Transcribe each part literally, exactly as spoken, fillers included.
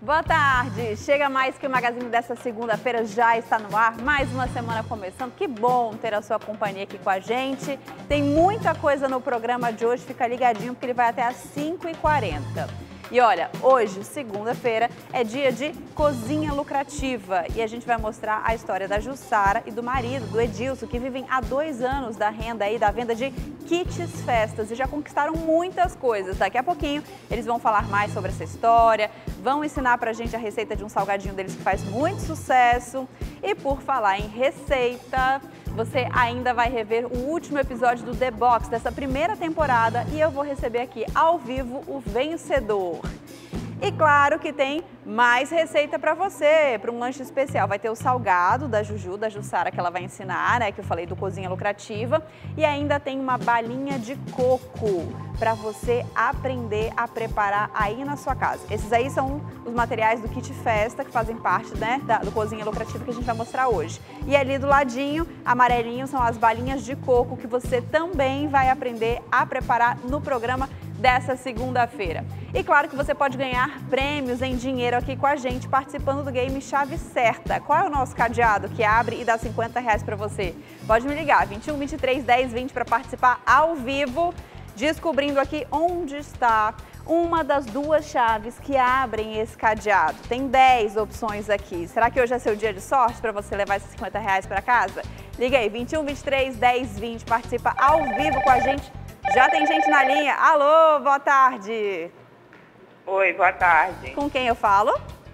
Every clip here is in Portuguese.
Boa tarde! Chega mais que o Magazine dessa segunda-feira já está no ar, mais uma semana começando. Que bom ter a sua companhia aqui com a gente. Tem muita coisa no programa de hoje, fica ligadinho porque ele vai até às cinco e quarenta. E olha, hoje, segunda-feira, é dia de cozinha lucrativa e a gente vai mostrar a história da Jussara e do marido, do Edilson, que vivem há dois anos da renda aí, da venda de kits festas e já conquistaram muitas coisas. Daqui a pouquinho eles vão falar mais sobre essa história, vão ensinar pra gente a receita de um salgadinho deles que faz muito sucesso. E por falar em receita, você ainda vai rever o último episódio do The Box dessa primeira temporada e eu vou receber aqui ao vivo o vencedor. E claro que tem mais receita para você, para um lanche especial. Vai ter o salgado da Juju, da Jussara, que ela vai ensinar, né? Que eu falei do Cozinha Lucrativa. E ainda tem uma balinha de coco para você aprender a preparar aí na sua casa. Esses aí são os materiais do kit festa, que fazem parte, né, da, do Cozinha Lucrativa que a gente vai mostrar hoje. E ali do ladinho, amarelinho, são as balinhas de coco que você também vai aprender a preparar no programa dessa segunda-feira. E claro que você pode ganhar prêmios em dinheiro aqui com a gente, participando do game Chave Certa. Qual é o nosso cadeado que abre e dá cinquenta reais para você? Pode me ligar, vinte e um, vinte e três, dez, vinte para participar ao vivo, descobrindo aqui onde está uma das duas chaves que abrem esse cadeado. Tem dez opções aqui. Será que hoje é seu dia de sorte para você levar esses cinquenta reais para casa? Liga aí, vinte e um, vinte e três, dez, vinte, participa ao vivo com a gente. Já tem gente na linha. Alô, boa tarde. Oi, boa tarde. Com quem eu falo?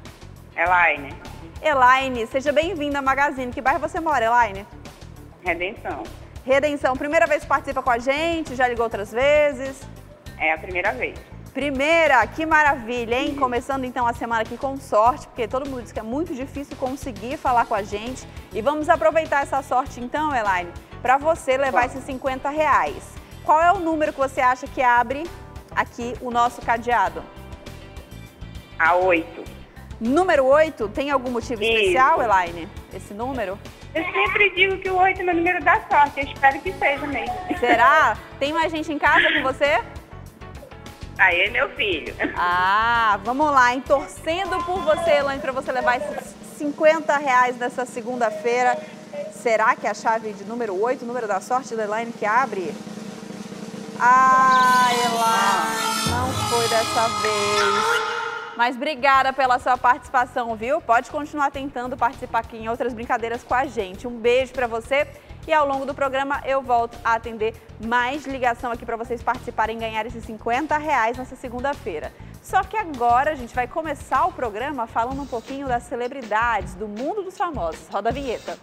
Elaine. Elaine, seja bem-vinda ao Magazine. Que bairro você mora, Elaine? Redenção. Redenção. Primeira vez que participa com a gente? Já ligou outras vezes? É a primeira vez. Primeira, que maravilha, hein? Começando então a semana aqui com sorte, porque todo mundo diz que é muito difícil conseguir falar com a gente. E vamos aproveitar essa sorte então, Elaine, para você levar Bom. esses cinquenta reais. Qual é o número que você acha que abre aqui o nosso cadeado? A oito. Número oito, tem algum motivo Isso. especial, Elaine? Esse número? Eu sempre digo que o oito é meu número da sorte, eu espero que seja mesmo. Será? Tem mais gente em casa com você? Aí é meu filho. Ah, vamos lá, hein? Torcendo por você, Elaine, para você levar esses cinquenta reais nessa segunda-feira. Será que é a chave de número oito, número da sorte da Elaine, que abre? Ah, Elaine, não foi dessa vez. Mas obrigada pela sua participação, viu? Pode continuar tentando participar aqui em outras brincadeiras com a gente. Um beijo pra você e ao longo do programa eu volto a atender mais ligação aqui para vocês participarem e ganhar esses cinquenta reais nessa segunda-feira. Só que agora a gente vai começar o programa falando um pouquinho das celebridades, do mundo dos famosos. Roda a vinheta.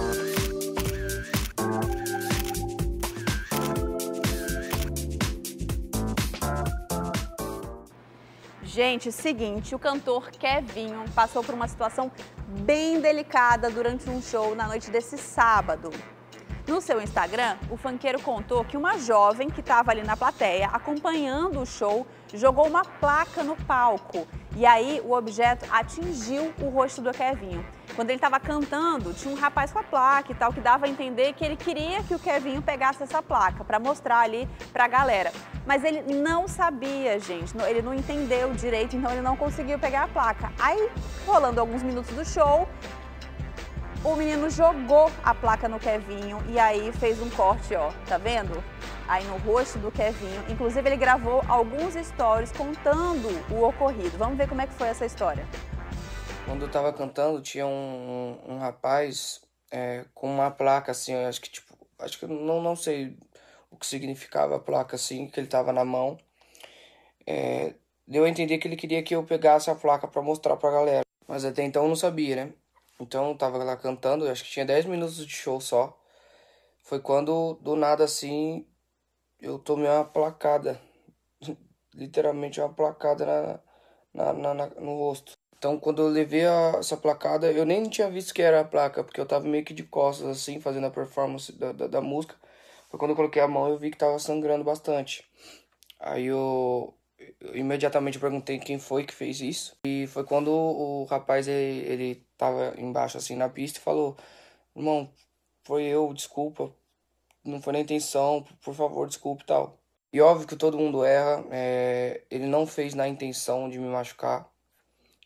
Gente, seguinte, o cantor Kevinho passou por uma situação bem delicada durante um show na noite desse sábado. No seu Instagram, o funkeiro contou que uma jovem que estava ali na plateia, acompanhando o show, jogou uma placa no palco. E aí o objeto atingiu o rosto do Kevinho. Quando ele estava cantando, tinha um rapaz com a placa e tal, que dava a entender que ele queria que o Kevinho pegasse essa placa para mostrar ali para a galera. Mas ele não sabia, gente, ele não entendeu direito, então ele não conseguiu pegar a placa. Aí, rolando alguns minutos do show, o menino jogou a placa no Kevinho e aí fez um corte, ó, tá vendo? Aí no rosto do Kevinho. Inclusive, ele gravou alguns stories contando o ocorrido. Vamos ver como é que foi essa história. Quando eu tava cantando, tinha um, um, um rapaz é, com uma placa, assim, eu acho que, tipo, acho que eu não, não sei o que significava a placa, assim, que ele tava na mão. É, deu a entender que ele queria que eu pegasse a placa pra mostrar pra galera. Mas até então eu não sabia, né? Então eu tava lá cantando, acho que tinha dez minutos de show só. Foi quando, do nada, assim, eu tomei uma placada. Literalmente uma placada na, na, na, no rosto. Então, quando eu levei a, essa placada, eu nem tinha visto que era a placa, porque eu tava meio que de costas, assim, fazendo a performance da, da, da música. Foi quando eu coloquei a mão, eu vi que tava sangrando bastante. Aí eu, eu imediatamente perguntei quem foi que fez isso. E foi quando o, o rapaz, ele, ele tava embaixo, assim, na pista e falou: irmão, foi eu, desculpa, não foi na intenção, por favor, desculpe e tal. E óbvio que todo mundo erra, é, ele não fez na intenção de me machucar.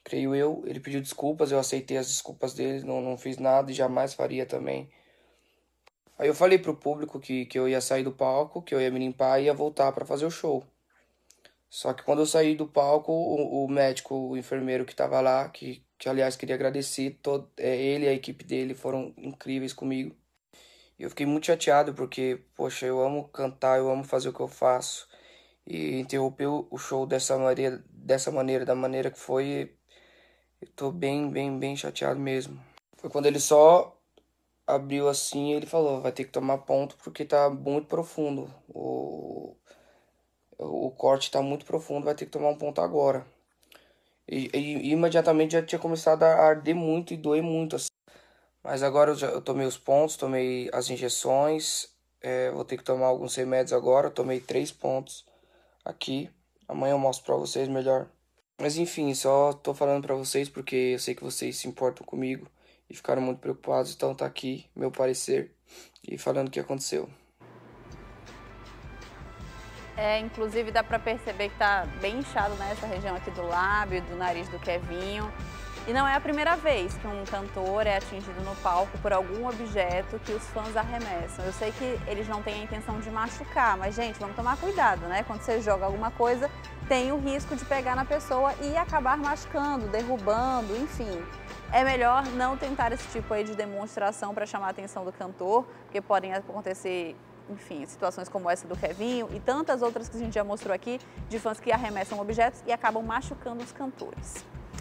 creio eu. Ele pediu desculpas, eu aceitei as desculpas dele, não, não fiz nada e jamais faria também. Aí eu falei pro público que, que eu ia sair do palco, que eu ia me limpar e ia voltar pra fazer o show. Só que quando eu saí do palco, o, o médico, o enfermeiro que tava lá, que, que aliás queria agradecer, todo, é, ele e a equipe dele foram incríveis comigo. E eu fiquei muito chateado porque, poxa, eu amo cantar, eu amo fazer o que eu faço. E interromper o show dessa maneira, dessa maneira, da maneira que foi, eu tô bem, bem, bem chateado mesmo. Foi quando ele só abriu assim e ele falou, vai ter que tomar ponto porque tá muito profundo. O, o corte tá muito profundo, vai ter que tomar um ponto agora. E, e, e imediatamente já tinha começado a arder muito e doer muito, assim. Mas agora eu, já, eu tomei os pontos, tomei as injeções, é, vou ter que tomar alguns remédios agora, eu tomei três pontos aqui. Amanhã eu mostro pra vocês melhor. Mas enfim, só tô falando pra vocês porque eu sei que vocês se importam comigo e ficaram muito preocupados, então tá aqui meu parecer e falando o que aconteceu. É, inclusive dá pra perceber que tá bem inchado nessa região aqui do lábio, do nariz do Kevinho. E não é a primeira vez que um cantor é atingido no palco por algum objeto que os fãs arremessam. Eu sei que eles não têm a intenção de machucar, mas, gente, vamos tomar cuidado, né? Quando você joga alguma coisa, tem o risco de pegar na pessoa e acabar machucando, derrubando, enfim. É melhor não tentar esse tipo aí de demonstração para chamar a atenção do cantor, porque podem acontecer, enfim, situações como essa do Kevinho e tantas outras que a gente já mostrou aqui, de fãs que arremessam objetos e acabam machucando os cantores.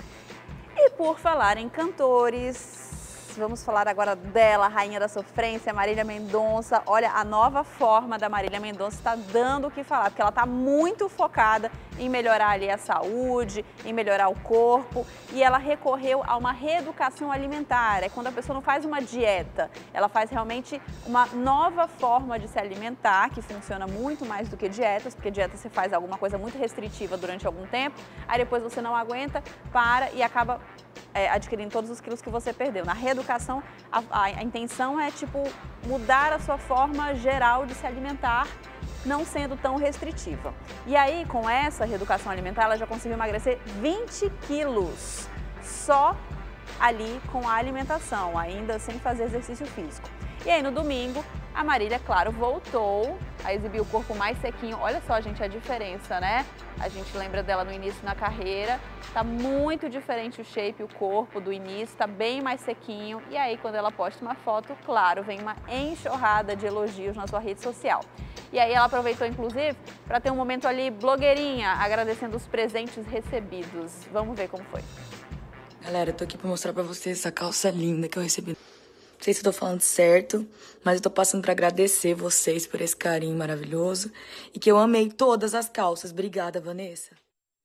E por falar em cantores, vamos falar agora dela, a rainha da sofrência, Marília Mendonça. Olha, a nova forma da Marília Mendonça está dando o que falar, porque ela está muito focada em melhorar ali a saúde, em melhorar o corpo, e ela recorreu a uma reeducação alimentar. É quando a pessoa não faz uma dieta, ela faz realmente uma nova forma de se alimentar, que funciona muito mais do que dietas, porque dieta você faz alguma coisa muito restritiva durante algum tempo, aí depois você não aguenta, para e acaba é, adquirindo todos os quilos que você perdeu. Na reeducação, a, a, a intenção é, tipo, mudar a sua forma geral de se alimentar, não sendo tão restritiva. E aí, com essa reeducação alimentar, ela já conseguiu emagrecer vinte quilos, só ali com a alimentação, ainda sem fazer exercício físico. E aí, no domingo, a Marília, claro, voltou a exibir o corpo mais sequinho. Olha só, gente, a diferença, né? A gente lembra dela no início na carreira. Tá muito diferente o shape, o corpo do início, tá bem mais sequinho. E aí, quando ela posta uma foto, claro, vem uma enxurrada de elogios na sua rede social. E aí ela aproveitou, inclusive, para ter um momento ali blogueirinha, agradecendo os presentes recebidos. Vamos ver como foi. Galera, eu tô aqui pra mostrar pra vocês essa calça linda que eu recebi. Não sei se eu tô falando certo, mas eu tô passando pra agradecer vocês por esse carinho maravilhoso e que eu amei todas as calças. Obrigada, Vanessa.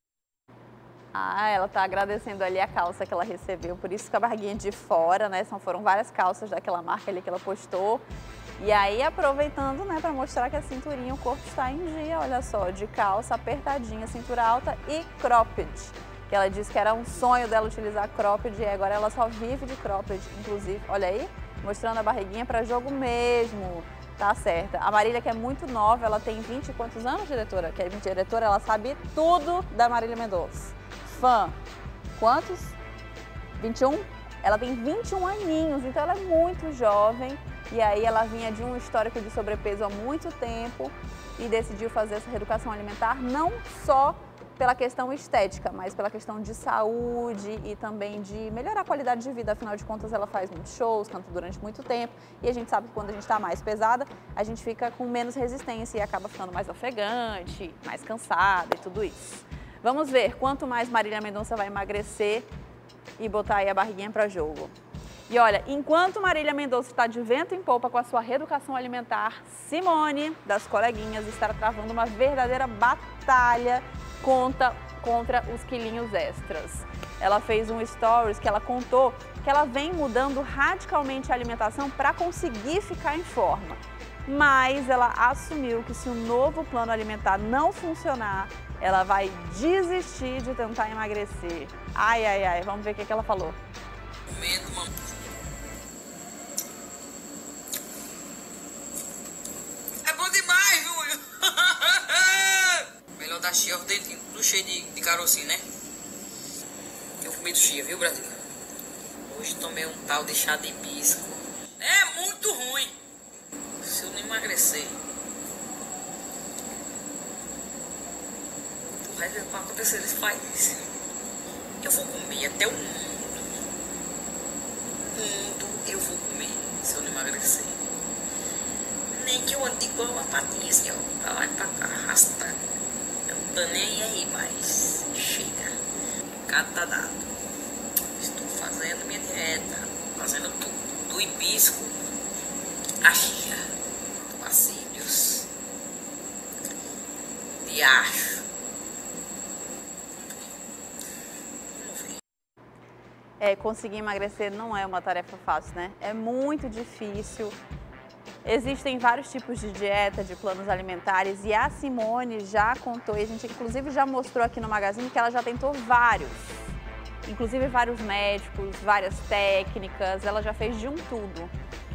Ah, ela tá agradecendo ali a calça que ela recebeu, por isso que a barriguinha de fora, né? São, foram várias calças daquela marca ali que ela postou. E aí, aproveitando, né, pra mostrar que a cinturinha, o corpo está em dia, olha só, de calça apertadinha, cintura alta e cropped. Que ela disse que era um sonho dela utilizar cropped e agora ela só vive de cropped, inclusive, olha aí, mostrando a barriguinha para jogo mesmo, tá certa. A Marília, que é muito nova, ela tem vinte e quantos anos, diretora? Que é diretora, ela sabe tudo da Marília Mendonça. Fã, quantos? vinte e um? Ela tem vinte e um aninhos, então ela é muito jovem. E aí ela vinha de um histórico de sobrepeso há muito tempo e decidiu fazer essa reeducação alimentar, não só pela questão estética, mas pela questão de saúde e também de melhorar a qualidade de vida. Afinal de contas, ela faz muitos shows, canta durante muito tempo e a gente sabe que quando a gente está mais pesada, a gente fica com menos resistência e acaba ficando mais ofegante, mais cansada e tudo isso. Vamos ver quanto mais Marília Mendonça vai emagrecer e botar aí a barriguinha para jogo. E olha, enquanto Marília Mendonça está de vento em popa com a sua reeducação alimentar, Simone, das coleguinhas, está travando uma verdadeira batalha contra, contra os quilinhos extras. Ela fez um stories que ela contou que ela vem mudando radicalmente a alimentação para conseguir ficar em forma. Mas ela assumiu que se o novo plano alimentar não funcionar, ela vai desistir de tentar emagrecer. Ai, ai, ai, vamos ver o que, que ela falou. Comendo, mano. É bom demais, Júlio! Melhor da Chia, o dente tudo cheio de, de carocinho, né? Eu comi peito cheio, viu, Brasil? Hoje tomei um tal de chá de hibisco. É muito ruim. Se eu não emagrecer, o resto vai acontecer nesse país. Eu vou comer até o mundo. O mundo eu vou comer se eu não emagrecer. Nem que eu ande igual uma patinha assim, ó, pra lá e pra cá, arrastando. Eu não tô nem aí, mas chega. Cada tá dado. Estou fazendo minha dieta, fazendo tudo. Do hibisco a chia, bacílios, de acho. Vamos ver. É, conseguir emagrecer não é uma tarefa fácil, né? É muito difícil. Existem vários tipos de dieta, de planos alimentares, e a Simone já contou, e a gente inclusive já mostrou aqui no Magazine que ela já tentou vários, inclusive vários médicos, várias técnicas, ela já fez de um tudo.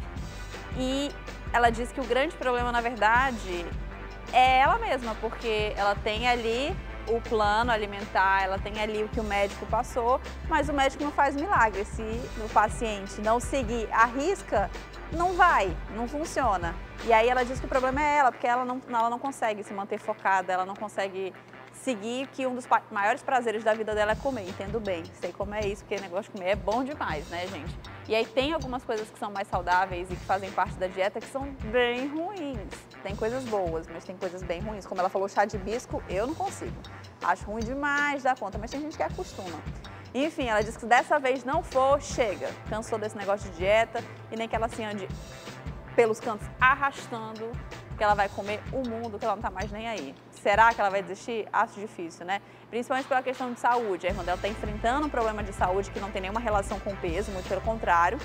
E ela disse que o grande problema, na verdade, é ela mesma, porque ela tem ali o plano alimentar, ela tem ali o que o médico passou, mas o médico não faz milagre. Se o paciente não seguir a risca, não vai, não funciona. E aí ela diz que o problema é ela, porque ela não, ela não consegue se manter focada, ela não consegue seguir, que um dos maiores prazeres da vida dela é comer. Entendo bem, sei como é isso, porque o negócio de comer é bom demais, né, gente? E aí tem algumas coisas que são mais saudáveis e que fazem parte da dieta que são bem ruins. Tem coisas boas, mas tem coisas bem ruins. Como ela falou, chá de hibisco, eu não consigo. Acho ruim demais da conta, mas tem gente que acostuma. Enfim, ela disse que dessa vez não for, chega. Cansou desse negócio de dieta e nem que ela se ande pelos cantos arrastando, que ela vai comer o mundo, que ela não tá mais nem aí. Será que ela vai desistir? Acho difícil, né? Principalmente pela questão de saúde. A irmã dela tá enfrentando um problema de saúde que não tem nenhuma relação com o peso, muito pelo contrário.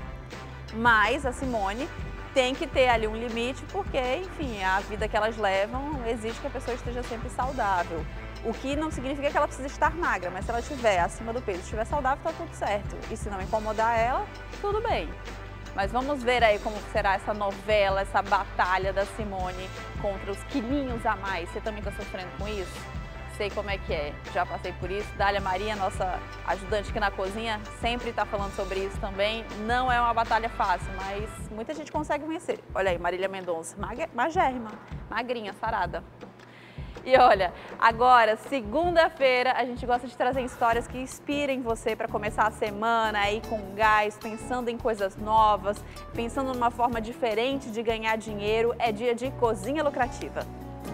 Mas a Simone tem que ter ali um limite, porque, enfim, a vida que elas levam exige que a pessoa esteja sempre saudável. O que não significa que ela precisa estar magra, mas se ela estiver acima do peso, estiver saudável, tá tudo certo. E se não incomodar ela, tudo bem. Mas vamos ver aí como será essa novela, essa batalha da Simone contra os quilinhos a mais. Você também está sofrendo com isso? Sei como é que é, já passei por isso. Dália Maria, nossa ajudante aqui na cozinha, sempre está falando sobre isso também. Não é uma batalha fácil, mas muita gente consegue vencer. Olha aí, Marília Mendonça, magérrima, magrinha, sarada. E olha, agora, segunda-feira, a gente gosta de trazer histórias que inspirem você para começar a semana aí com gás, pensando em coisas novas, pensando numa forma diferente de ganhar dinheiro. É dia de Cozinha Lucrativa.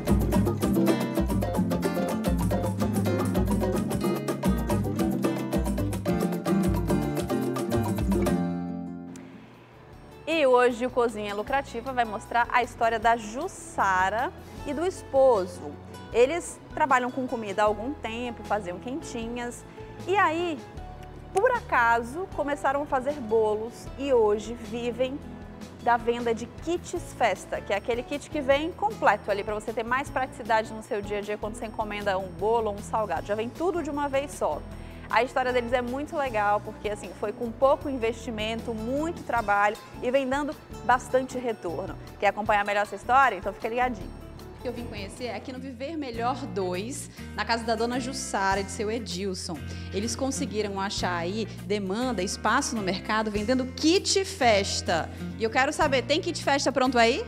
E hoje o Cozinha Lucrativa vai mostrar a história da Jussara e do esposo. Eles trabalham com comida há algum tempo, faziam quentinhas e aí, por acaso, começaram a fazer bolos e hoje vivem da venda de kits festa, que é aquele kit que vem completo ali para você ter mais praticidade no seu dia a dia quando você encomenda um bolo ou um salgado. Já vem tudo de uma vez só. A história deles é muito legal porque assim foi com pouco investimento, muito trabalho e vem dando bastante retorno. Quer acompanhar melhor essa história? Então fica ligadinho. Que eu vim conhecer aqui no Viver Melhor dois, na casa da dona Jussara e de seu Edilson. Eles conseguiram achar aí demanda, espaço no mercado vendendo kit festa. E eu quero saber, tem kit festa pronto aí?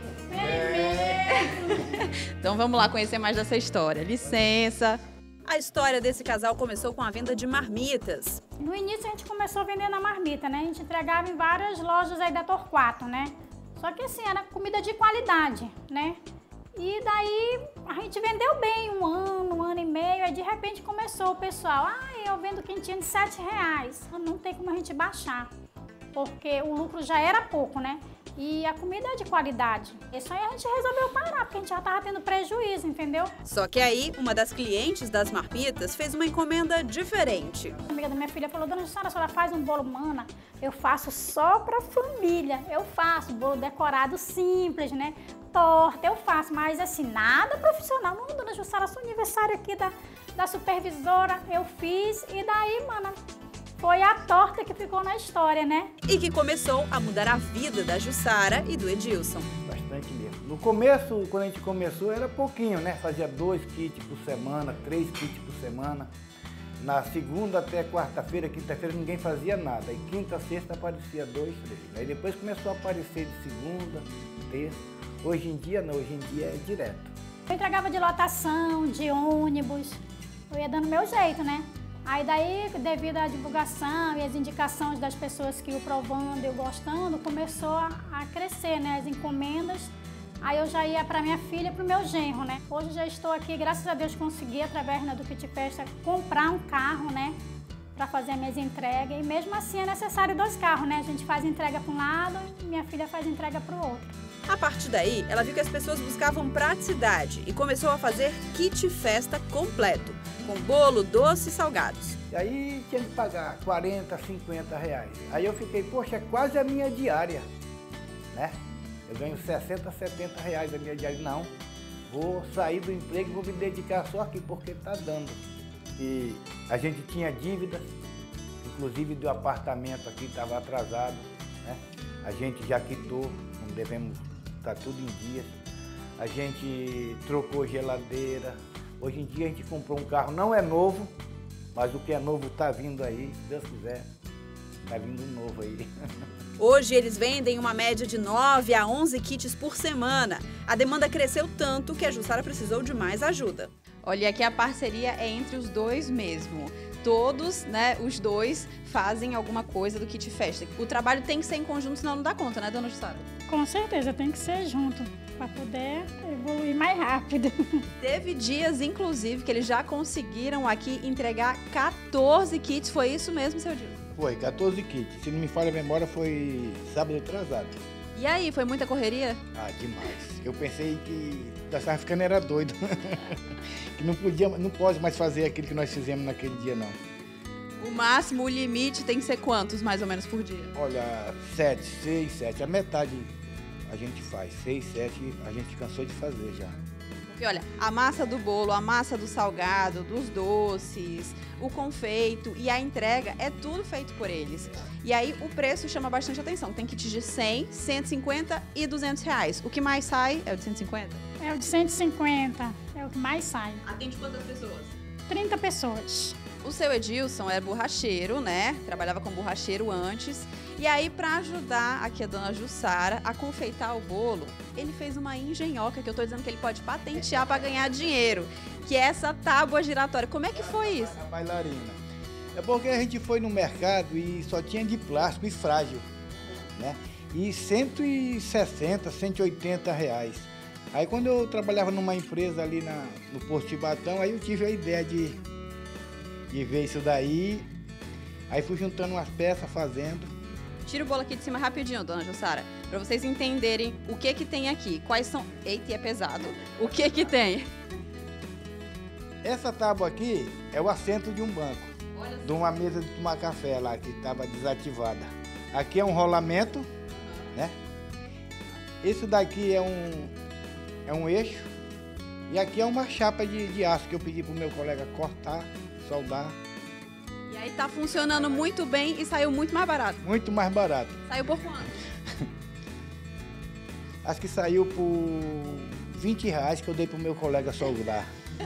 É. Então vamos lá conhecer mais dessa história. Licença. A história desse casal começou com a venda de marmitas. No início a gente começou vendendo a marmita, né? A gente entregava em várias lojas aí da Torquato, né? Só que assim, era comida de qualidade, né? E daí a gente vendeu bem um ano, um ano e meio, aí de repente começou o pessoal, ah, eu vendo quentinha de sete reais, não tem como a gente baixar, porque o lucro já era pouco, né? E a comida é de qualidade. Isso aí a gente resolveu parar, porque a gente já tava tendo prejuízo, entendeu? Só que aí, uma das clientes das marmitas fez uma encomenda diferente. A amiga da minha filha falou, dona Jussara, a senhora faz um bolo, mana? Eu faço só pra família, eu faço bolo decorado simples, né? Torta, eu faço, mas assim, nada profissional. Não, dona Jussara, seu aniversário aqui da, da supervisora, eu fiz e daí, mana, foi a torta que ficou na história, né? E que começou a mudar a vida da Jussara e do Edilson. Bastante mesmo. No começo, quando a gente começou, era pouquinho, né? Fazia dois kits por semana, três kits por semana. Na segunda até quarta-feira, quinta-feira, ninguém fazia nada. E quinta, sexta aparecia dois, três. Aí depois começou a aparecer de segunda, terça. Hoje em dia não, hoje em dia é direto. Eu entregava de lotação, de ônibus. Eu ia dando meu jeito, né? Aí daí, devido à divulgação e às indicações das pessoas que iam provando e eu gostando, começou a, a crescer, né? As encomendas. Aí eu já ia para minha filha e para o meu genro, né? Hoje já estou aqui, graças a Deus consegui, através né, do Kit Festa, comprar um carro, né? Para fazer as minhas entregas. E mesmo assim é necessário dois carros, né? A gente faz entrega para um lado e minha filha faz entrega para o outro. A partir daí, ela viu que as pessoas buscavam praticidade e começou a fazer Kit Festa completo, com bolo, doce e salgados. E aí tinha que pagar quarenta, cinquenta reais. Aí eu fiquei, poxa, é quase a minha diária, né? Eu ganho sessenta, setenta reais a minha diária. Não, vou sair do emprego e vou me dedicar só aqui, porque está dando. E a gente tinha dívidas, inclusive do apartamento aqui estava atrasado, né? A gente já quitou, não devemos, está tudo em dias. A gente trocou geladeira. Hoje em dia a gente comprou um carro, não é novo, mas o que é novo está vindo aí, se Deus quiser, está vindo um novo aí. Hoje eles vendem uma média de nove a onze kits por semana. A demanda cresceu tanto que a Jussara precisou de mais ajuda. Olha, aqui a parceria é entre os dois mesmo. Todos, né, os dois fazem alguma coisa do Kit Festa. O trabalho tem que ser em conjunto, senão não dá conta, né, dona Jussara? Com certeza, tem que ser junto, para poder evoluir mais rápido. Teve dias, inclusive, que eles já conseguiram aqui entregar quatorze kits. Foi isso mesmo, seu Dilson? Foi, quatorze kits. Se não me falha a memória, foi sábado atrasado. E aí, foi muita correria? Ah, demais. Eu pensei que já estava ficando era doido. Que não podia, não pode mais fazer aquilo que nós fizemos naquele dia, não. O máximo, o limite tem que ser quantos, mais ou menos, por dia? Olha, sete, seis, sete. A metade a gente faz. Seis, sete, a gente cansou de fazer já. Porque, olha, a massa do bolo, a massa do salgado, dos doces, o confeito e a entrega é tudo feito por eles. E aí o preço chama bastante atenção. Tem kits de cem, cento e cinquenta e duzentos reais. O que mais sai é o de cento e cinquenta? É o de cento e cinquenta, é o que mais sai. Atende quantas pessoas? trinta pessoas. O seu Edilson é borracheiro, né? Trabalhava como borracheiro antes. E aí, para ajudar aqui a dona Jussara a confeitar o bolo, ele fez uma engenhoca, que eu tô dizendo que ele pode patentear para ganhar dinheiro, que é essa tábua giratória. Como é que foi isso? A bailarina. É porque a gente foi no mercado e só tinha de plástico e frágil, né? E cento e sessenta, cento e oitenta reais. Aí quando eu trabalhava numa empresa ali na, no Porto de Batão, aí eu tive a ideia de, de ver isso daí. Aí fui juntando umas peças, fazendo. Tira o bolo aqui de cima rapidinho, dona Jussara, para vocês entenderem o que que tem aqui. Quais são... Eita, é pesado. O que que tem? Essa tábua aqui é o assento de um banco, de uma mesa de tomar café lá, que estava desativada. Aqui é um rolamento, né? Esse daqui é um, é um eixo. E aqui é uma chapa de, de aço que eu pedi para o meu colega cortar, soldar. E aí tá funcionando muito bem e saiu muito mais barato. Muito mais barato. Saiu por quanto? Acho que saiu por vinte reais que eu dei pro meu colega soldar.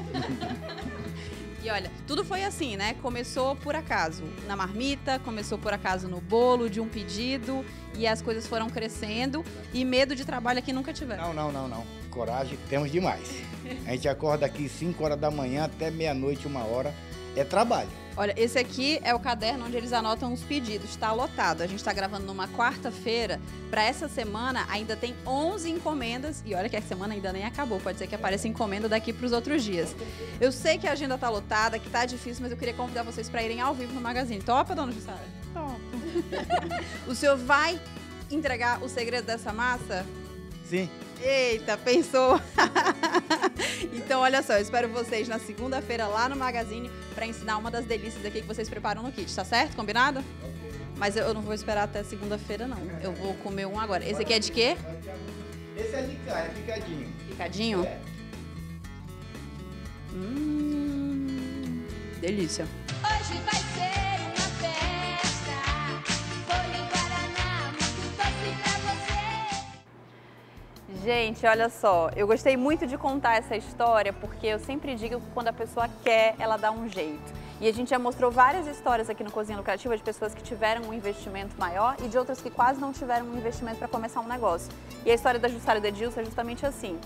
E olha, tudo foi assim, né? Começou por acaso na marmita, começou por acaso no bolo, de um pedido, e as coisas foram crescendo, e medo de trabalho aqui nunca tiveram. Não, não, não, não. Coragem temos demais. A gente acorda aqui cinco horas da manhã até meia-noite, uma hora. É trabalho. Olha, esse aqui é o caderno onde eles anotam os pedidos, está lotado. A gente está gravando numa quarta-feira. Para essa semana ainda tem onze encomendas e olha que a semana ainda nem acabou. Pode ser que apareça encomenda daqui para os outros dias. Eu sei que a agenda está lotada, que está difícil, mas eu queria convidar vocês para irem ao vivo no Magazine. Topa, dona Jussara? Topo. O senhor vai entregar o segredo dessa massa? Sim. Eita, pensou? Então, olha só, eu espero vocês na segunda-feira lá no Magazine para ensinar uma das delícias aqui que vocês preparam no kit, tá certo? Combinado? Mas eu não vou esperar até segunda-feira, não. Eu vou comer um agora. Esse aqui é de quê? Esse é de carne, picadinho. Picadinho? É. Hum, delícia. Hoje vai ser uma festa, bolo em Guaraná, muito doce pra você. Gente, olha só, eu gostei muito de contar essa história porque eu sempre digo que quando a pessoa quer, ela dá um jeito. E a gente já mostrou várias histórias aqui no Cozinha Lucrativa de pessoas que tiveram um investimento maior e de outras que quase não tiveram um investimento para começar um negócio. E a história da Jussara e do Edilson é justamente assim.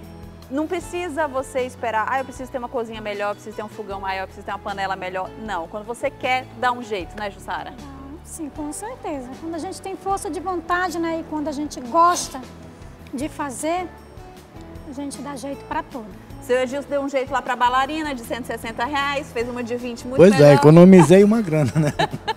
Não precisa você esperar, ah, eu preciso ter uma cozinha melhor, eu preciso ter um fogão maior, eu preciso ter uma panela melhor. Não, quando você quer, dá um jeito, né, Jussara? Sim, com certeza. Quando a gente tem força de vontade, né, e quando a gente gosta de fazer, a gente dá jeito para tudo. Seu Edilson deu um jeito lá para bailarina de cento e sessenta reais, fez uma de vinte muito Pois melhor. é, economizei uma grana, né?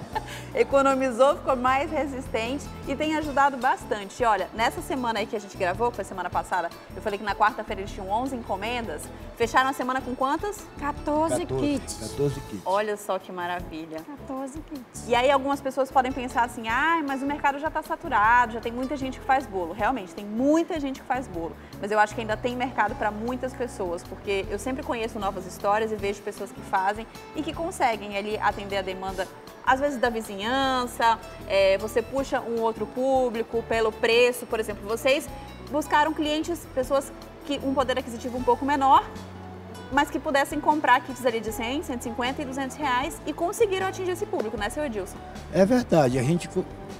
Economizou, ficou mais resistente e tem ajudado bastante. E olha, nessa semana aí que a gente gravou, que foi semana passada, eu falei que na quarta-feira eles tinham onze encomendas. Fecharam a semana com quantas? quatorze kits. quatorze kits. Olha só que maravilha. quatorze kits. E aí algumas pessoas podem pensar assim, ah, mas o mercado já está saturado, já tem muita gente que faz bolo. Realmente, tem muita gente que faz bolo. Mas eu acho que ainda tem mercado para muitas pessoas, porque eu sempre conheço novas histórias e vejo pessoas que fazem e que conseguem ali atender a demanda, às vezes da vizinhança, é, você puxa um outro público pelo preço, por exemplo, vocês buscaram clientes, pessoas que um poder aquisitivo um pouco menor, mas que pudessem comprar kits ali de cem, cento e cinquenta e duzentos reais e conseguiram atingir esse público, né, seu Edilson? É verdade, a gente,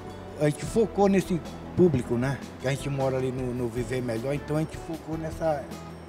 a gente focou nesse público, né? Que a gente mora ali no, no Viver Melhor, então a gente focou nessa...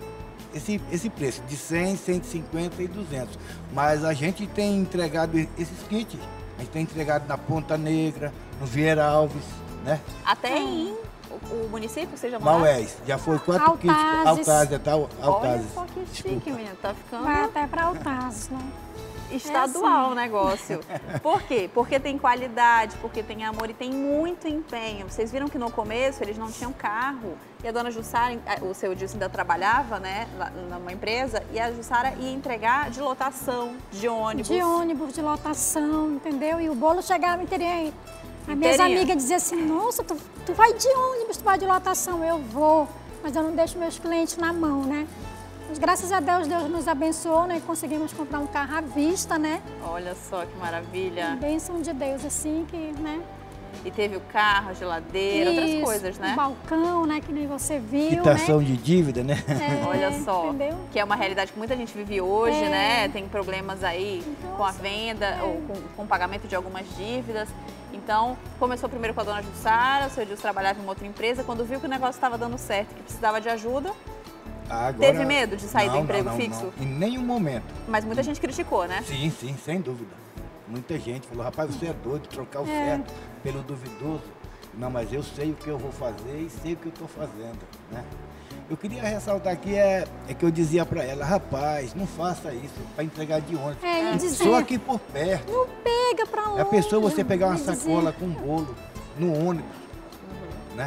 Esse, esse preço de cem, cento e cinquenta e duzentos. Mas a gente tem entregado esses kits. A gente tem entregado na Ponta Negra, no Vieira Alves, né? Até em o, o município, seja morar? Maués, já foi quatro Altazes. kits. Altazes, tá? Altazes. Olha só que chique, Desculpa. menino. Tá ficando Vai até para Altazes, né? estadual É o negócio. Por quê? Porque tem qualidade, porque tem amor e tem muito empenho. Vocês viram que no começo eles não tinham carro. E a dona Jussara, o seu Edilson ainda trabalhava, né, lá numa empresa, e a Jussara ia entregar de lotação, de ônibus. De ônibus, de lotação, entendeu? E o bolo chegava inteirinho. As minhas Inteirinho. amigas diziam assim, nossa, tu, tu vai de ônibus, tu vai de lotação. Eu vou, mas eu não deixo meus clientes na mão, né? Mas graças a Deus, Deus nos abençoou, né? E conseguimos comprar um carro à vista, né? Olha só que maravilha. Bênção de Deus, assim, que, né? E teve o carro, a geladeira, outras Isso, coisas, né? O balcão, né? Que nem você viu, Quitação né? de dívida, né? É, Olha só, entendeu? que é uma realidade que muita gente vive hoje, É. né? Tem problemas aí Então, com a venda é. ou com, com o pagamento de algumas dívidas. Então, começou primeiro com a dona Jussara, o seu Edilson trabalhava em uma outra empresa. Quando viu que o negócio estava dando certo, que precisava de ajuda, Agora, teve medo de sair não, do emprego não, não, fixo? não. Em nenhum momento. Mas muita gente criticou, né? Sim, sim, sem dúvida. Muita gente falou, rapaz, você é doido, trocar o certo pelo duvidoso. Não, mas eu sei o que eu vou fazer e sei o que eu estou fazendo, né? Eu queria ressaltar aqui é, é que eu dizia para ela, rapaz, não faça isso para entregar de ônibus. É, e dizer, Só aqui por perto. não pega pra longe. É a pessoa você pegar uma e dizer, sacola com um bolo no ônibus, né?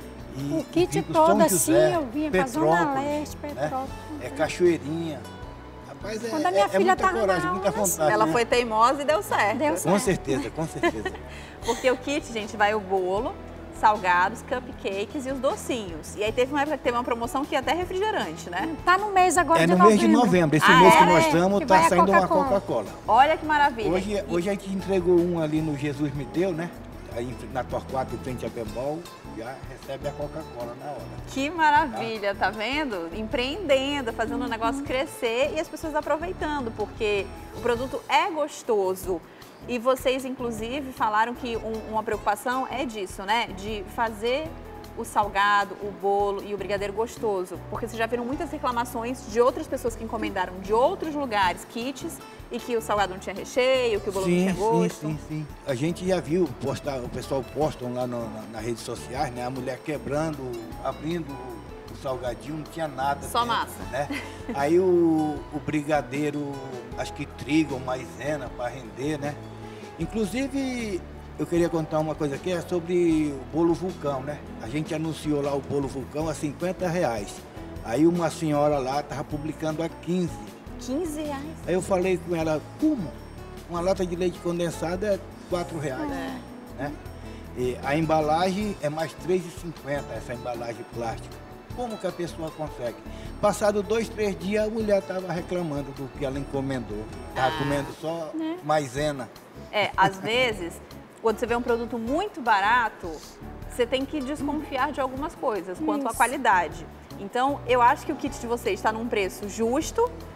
E, O kit e fica todo São assim, José, eu vinha pra Zona Petrópolis, Leste, né? Petrópolis. É Cachoeirinha. Rapaz, é, Quando a minha é, filha é muita tava na coragem, aula, muita vontade. Ela né? foi teimosa e deu certo. Deu Com certo. certeza, com certeza. Porque o kit, gente, vai o bolo, salgados, cupcakes e os docinhos. E aí teve uma época que teve uma promoção que ia até refrigerante, né? Tá no mês agora É de no novembro. mês de novembro. Esse Ah, mês é? que nós É, estamos, que está vai a saindo uma Coca-Cola. Coca-Cola. Olha que maravilha. Hoje, E- hoje a gente entregou um ali no Jesus Me Deu, né? Aí na Torquato, em frente a Bembol, já recebe a Coca-Cola na hora. Que maravilha, tá vendo? Empreendendo, fazendo o negócio crescer e as pessoas aproveitando, porque o produto é gostoso. E vocês, inclusive, falaram que um- uma preocupação é disso, né? De fazer o salgado, o bolo e o brigadeiro gostoso. Porque vocês já viram muitas reclamações de outras pessoas que encomendaram de outros lugares kits e que o salgado não tinha recheio, que o bolo não Sim, tinha gosto. sim, sim, sim. A gente já viu, postar, o pessoal postam lá no, na, nas redes sociais, né? A mulher quebrando, abrindo o salgadinho, não tinha nada. Só dentro, massa. Né? Aí o, o brigadeiro, acho que trigo ou maisena para render, né? Inclusive, eu queria contar uma coisa aqui, é sobre o bolo vulcão, né? A gente anunciou lá o bolo vulcão a cinquenta reais. Aí uma senhora lá estava publicando a quinze. quinze reais. Aí eu falei com ela, como? Uma lata de leite condensado é quatro reais. É. Né? E a embalagem é mais três reais e cinquenta centavos, essa embalagem plástica. Como que a pessoa consegue? Passado dois, três dias, a mulher estava reclamando do que ela encomendou. Estava Ah. comendo só Né? maisena. É, às vezes, quando você vê um produto muito barato, você tem que desconfiar de algumas coisas, quanto à Isso. qualidade. Então, eu acho que o kit de vocês está num preço justo,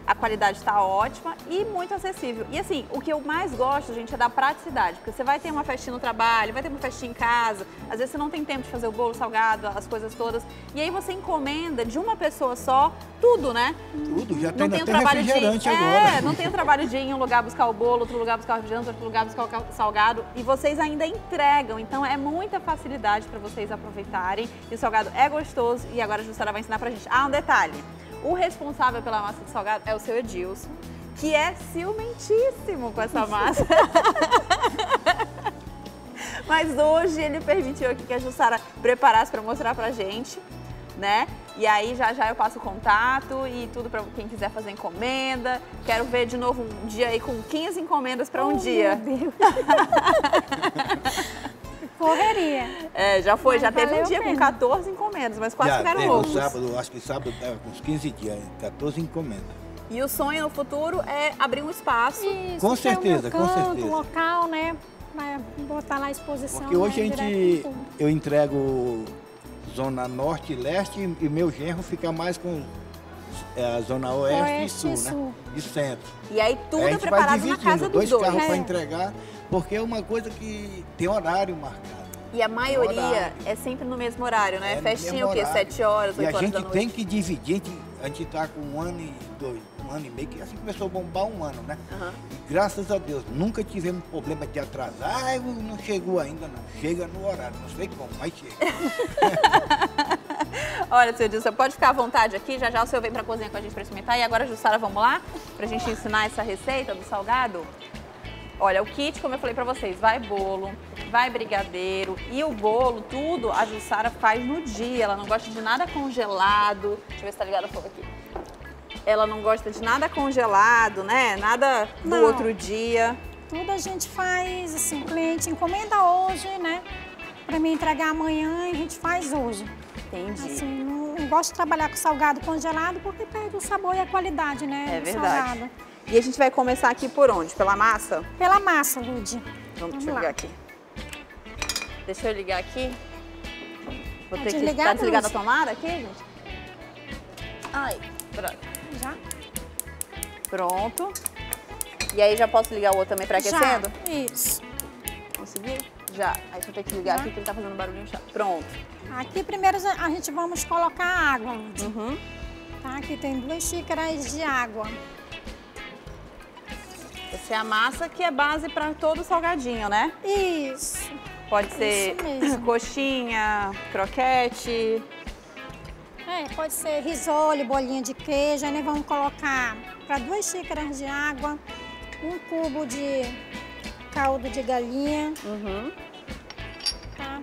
a qualidade está ótima e muito acessível. E assim, o que eu mais gosto, gente, é da praticidade, porque você vai ter uma festinha no trabalho, vai ter uma festinha em casa, às vezes você não tem tempo de fazer o bolo, salgado, as coisas todas, e aí você encomenda de uma pessoa só tudo, né? Tudo, já tem Não tem o até trabalho de refrigerante é, agora. não tem o trabalho de ir em um lugar buscar o bolo, outro lugar buscar o refrigerante, outro lugar buscar o salgado, e vocês ainda entregam, então é muita facilidade para vocês aproveitarem, e o salgado é gostoso, e agora a Jussara vai ensinar pra gente. Ah, um detalhe, o responsável pela massa de salgado é o seu Edilson, que é ciumentíssimo com essa massa. Mas hoje ele permitiu aqui que a Jussara preparasse para mostrar pra gente, né? E aí já já eu passo o contato e tudo para quem quiser fazer encomenda. Quero ver de novo um dia aí com quinze encomendas para um Oh, dia. meu Deus. Correria. É, já foi, Mas já teve um valeu a dia com pena. quatorze encomendas, mas quase Já ficaram teve loucos. no sábado, acho que sábado estava com uns quinze dias, quatorze encomendas. E o sonho no futuro é abrir um espaço. Isso, Com ter o meu certeza, com canto, certeza. local, né? Vai botar lá a exposição. Porque hoje a né, gente, direto com tudo. eu entrego zona norte e leste e meu genro fica mais com é, a zona oeste, Oeste e e sul, sul. né? E centro. E aí tudo Aí a é gente vai preparado na dividindo, casa dos dois dois. carros É. para entregar, porque é uma coisa que tem horário marcado. E a maioria Horário. é sempre no mesmo horário, né? É no Festinha mesmo o quê? horário. Sete horas, E a oito horas gente da noite. tem que dividir, a gente, a gente tá com um ano e dois, um ano e meio, que assim começou a bombar um ano, né? Aham. E graças a Deus, nunca tivemos problema de atrasar, ai, não chegou ainda não. Chega no horário, não sei como, mas chega. Olha, seu Edilson, pode ficar à vontade aqui, já já o senhor vem pra cozinha com a gente pra experimentar. E agora, Jussara, vamos lá? Pra gente ensinar essa receita do salgado? Olha, o kit, como eu falei pra vocês, vai bolo, vai brigadeiro e o bolo, tudo, a Jussara faz no dia. Ela não gosta de nada congelado. Deixa eu ver se tá ligado o fogo aqui. Ela não gosta de nada congelado, né? Nada do Não. outro dia. Tudo a gente faz, assim, o cliente encomenda hoje, né? Pra mim entregar amanhã e a gente faz hoje. Entendi. Assim, não, não gosto de trabalhar com salgado congelado porque perde o sabor e a qualidade, né? É do verdade. salgado. E a gente vai começar aqui por onde? Pela massa? Pela massa, Lud. Vamos, Vamos deixa eu lá. ligar aqui. Deixa eu ligar aqui. Vou Tá ter que... desligada, Tá desligada a Lúcia? tomada aqui, gente? Ai, pronto. Já? Pronto. E aí já posso ligar o outro também pré-aquecendo? Já. Isso. Consegui? Já. Aí vou ter que ligar Já. aqui que ele tá fazendo barulhinho chato. Pronto. Aqui primeiro a gente vamos colocar a água, Lud. Uhum. Tá? Aqui tem duas xícaras de água. Essa é a massa que é base para todo salgadinho, né? Isso. Pode ser Isso mesmo. coxinha, croquete. É, pode ser risole, bolinha de queijo. Aí nós vamos colocar para duas xícaras de água, um cubo de caldo de galinha, Uhum. tá?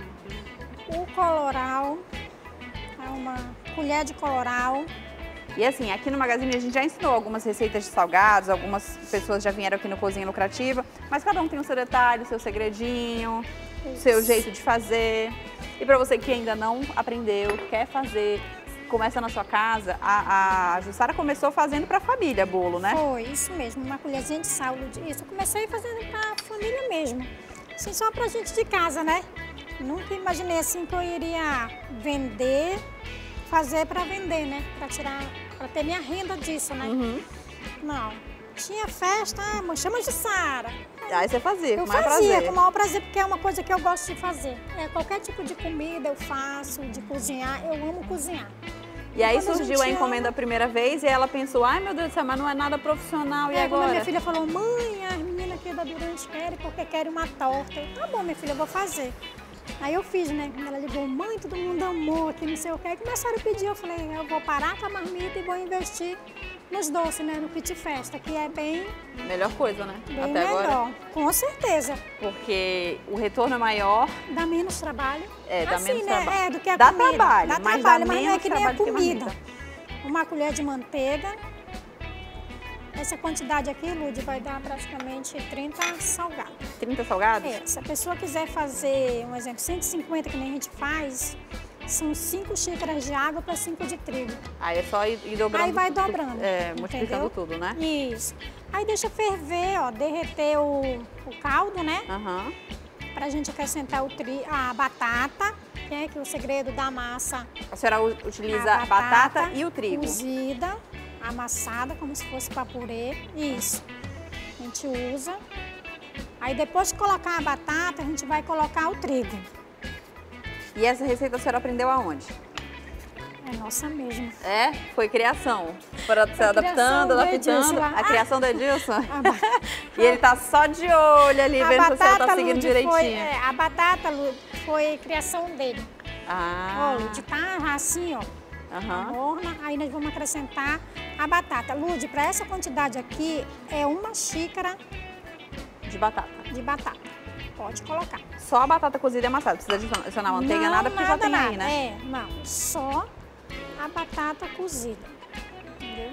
O coloral, tá? Uma colher de coloral. E assim, aqui no Magazine a gente já ensinou algumas receitas de salgados, algumas pessoas já vieram aqui no Cozinha Lucrativa, mas cada um tem o seu detalhe, o seu segredinho, o seu jeito de fazer. E para você que ainda não aprendeu, quer fazer, começa na sua casa, a, a Jussara começou fazendo para a família bolo, né? Foi, isso mesmo, uma colherzinha de sal. Isso, eu comecei fazendo para a família mesmo. Assim, só pra gente de casa, né? Nunca imaginei assim que eu iria vender, fazer para vender, né? Para tirar, para ter minha renda disso, né? Uhum. Não. Tinha festa, ah, mãe, chama de Sara. Aí você fazia, Eu com mais fazia prazer. com o maior prazer, porque é uma coisa que eu gosto de fazer. É, qualquer tipo de comida eu faço, de cozinhar, eu amo cozinhar. E aí Quando a surgiu a gente encomenda a ama- primeira vez e ela pensou, ai meu Deus do céu, mas não é nada profissional, e É, quando a agora? minha filha falou, mãe, as meninas aqui da Durante querem porque querem uma torta. Eu, tá bom, minha filha, eu vou fazer. Aí eu fiz, né? Quando ela ligou, mãe, todo mundo amou aqui, não sei o quê. Aí começaram a pedir, eu falei, eu vou parar com a marmita e vou investir nos doces, né? No kit festa, que é bem, Melhor coisa, né? bem Até melhor. agora. Com certeza. Porque o retorno é maior, Dá menos trabalho. é, dá assim, menos né? trabalho. É, do que a dá comida. trabalho, dá mas trabalho, dá mas não é menos que nem a trabalho que comida. marmita. Uma colher de manteiga. Essa quantidade aqui, Lud, vai dar praticamente trinta salgados. trinta salgados? É, se a pessoa quiser fazer, um exemplo, cento e cinquenta que nem a gente faz, são cinco xícaras de água para cinco de trigo. Aí é só ir, ir dobrando. Aí vai tudo, dobrando. É, multiplicando entendeu? tudo, né? Isso. Aí deixa ferver, ó, derreter o, o caldo, né? Aham. Pra gente acrescentar o tri, a batata, que é que o segredo da massa. A senhora u- utiliza a a batata, e o trigo. Cozida. amassada, como se fosse para purê. Isso. A gente usa. Aí depois de colocar a batata, a gente vai colocar o trigo. E essa receita a senhora aprendeu aonde? É nossa mesmo. É? Foi criação. Para se A adaptando, criação do adaptando. Edilson. A criação do Edilson? A ba- E ele tá só de olho ali, A vendo se a senhora tá seguindo Lud, direitinho. foi, é, a batata, Lud, foi criação dele. Ah. Ó, Lud, tá assim, ó. Aham. Morna, aí nós vamos acrescentar a batata. Lud, para essa quantidade aqui, é uma xícara De batata. de batata. Pode colocar. Só a batata cozida e amassada. Precisa de adicionar manteiga, Não, nada, porque já tem nada. aí, né? É, não. Só a batata cozida. Entendeu?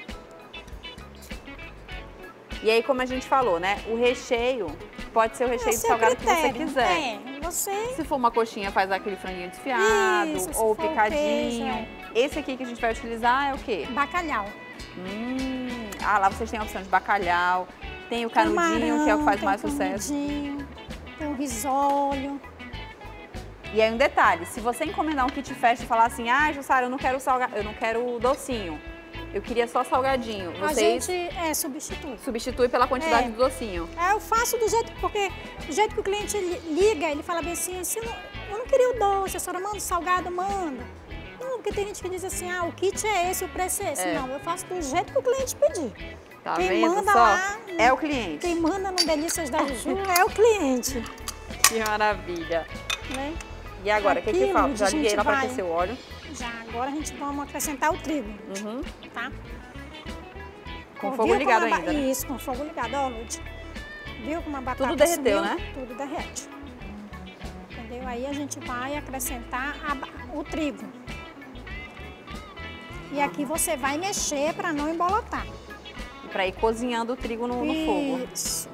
E aí, como a gente falou, né? O recheio pode ser o recheio É de seu salgado que você critério. quiser. É, você... Se for uma coxinha, faz aquele franguinho desfiado Isso, se ou for picadinho. queijo, Esse aqui que a gente vai utilizar é o quê? Bacalhau. Hum, ah, lá vocês têm a opção de bacalhau, tem o canudinho, que é o que faz Camarão, mais tem sucesso. canudinho, tem o risólio. E aí um detalhe, se você encomendar um kit fest e falar assim, ah, Jussara, eu não quero salga... eu não quero docinho, eu queria só salgadinho. Vocês A gente é, substitui. substituem pela quantidade É. do docinho. É, eu faço do jeito, porque do jeito que o cliente li- liga, ele fala bem assim, se eu, não, eu não queria o doce, a senhora manda o salgado, manda. Não, porque tem gente que diz assim, ah, o kit é esse, o preço é esse. É. Não, eu faço do jeito que o cliente pedir. Tá Quem vendo manda só? lá, É o cliente. Quem manda no Delícias da Juju é o cliente. Que maravilha. Né? E agora, o que Aqui, que falta? Lud, Já a liguei gente lá para vai- aquecer o óleo. Já, agora a gente vamos acrescentar o trigo, Uhum. tá? Com Ó, fogo viu ligado como a ba- ainda, né? Isso, com fogo ligado, ó, Lud. Viu como a batata Tudo derreteu, subiu? né? Tudo derrete. Entendeu? Aí a gente vai acrescentar a ba- o trigo. E aqui você vai mexer para não embolotar. Para ir cozinhando o trigo no, no fogo. Isso.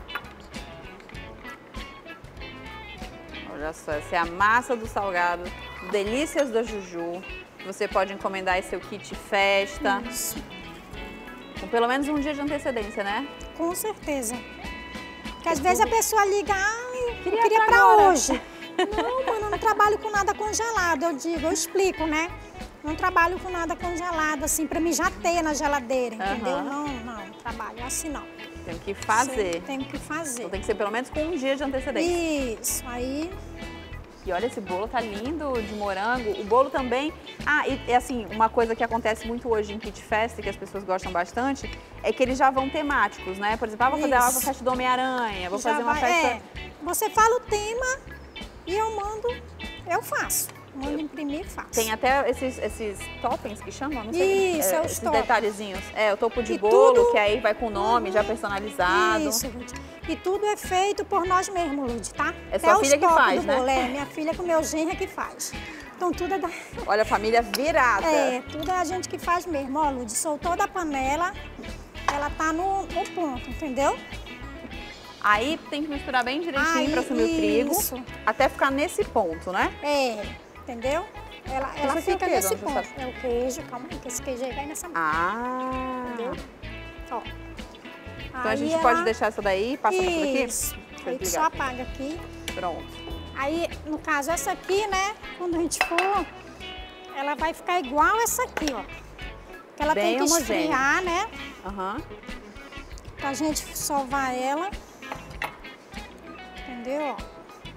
Olha só, essa é a massa do salgado, Delícias da Juju. Você pode encomendar esse seu kit festa, Isso. com pelo menos um dia de antecedência, né? Com certeza. Porque às vezes a pessoa liga, ah, eu Queria queria, pra para agora." hoje. Não, mano, eu não trabalho com nada congelado. Eu digo, eu explico, né? Não trabalho com nada congelado, assim, para mim já ter na geladeira, entendeu? Aham. Não, não, trabalho assim não. Tem que fazer. Tem que fazer. Então tem que ser pelo menos com um dia de antecedência. Isso, aí E olha, esse bolo tá lindo de morango. O bolo também... Ah, e, e assim, uma coisa que acontece muito hoje em kit festa, que as pessoas gostam bastante, é que eles já vão temáticos, né? Por exemplo, ah, vou fazer Isso. uma festa do Homem-Aranha, vou já fazer uma vai- festa... é, você fala o tema e eu mando, eu faço. Mando imprimir e faço. Tem até esses, esses toppings que chamam, não sei. Isso, é os esses toppings. detalhezinhos. É, o topo de E bolo, tudo- que aí vai com o nome já personalizado. Isso, Lud. E tudo é feito por nós mesmos, Lud, tá? É Até sua os filha que topping faz, do né? bolo. É, minha filha com meu genro é que faz. Então tudo é da... Olha, a família virada. É, tudo é a gente que faz mesmo. Ó, Lud, soltou da panela, ela tá no, no ponto, entendeu? Aí tem que misturar bem direitinho Aí, pra sumir o trigo, isso. até ficar nesse ponto, né? É, entendeu? Ela, ela aqui é o fica quê, nesse dona ponto. Jussara? É o queijo, calma aí, que esse queijo aí vai nessa mão, Ah. entendeu? Ó. Então a gente pode deixar essa daí, passar por tudo aqui? Isso. Deixa eu Aí tu desligar só aqui. apaga aqui. Pronto. Aí, no caso, essa aqui, né? Quando a gente for, ela vai ficar igual essa aqui, ó. Que ela Bem tem que homogênea. esfriar, né? Aham. Pra gente sovar ela. Entendeu? Ó.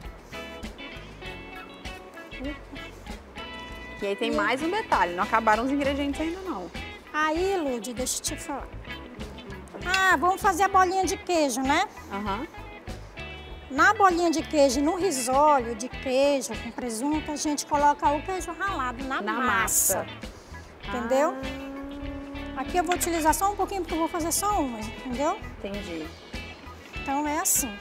E aí tem mais um detalhe, não acabaram os ingredientes ainda não. Aí, Lud, deixa eu te falar. Ah, vamos fazer a bolinha de queijo, né? Aham. Na bolinha de queijo, no risóleo de queijo com presunto, a gente coloca o queijo ralado na, Na massa. massa. Entendeu? Aqui eu vou utilizar só um pouquinho, porque eu vou fazer só uma, entendeu? Entendi. Então é assim.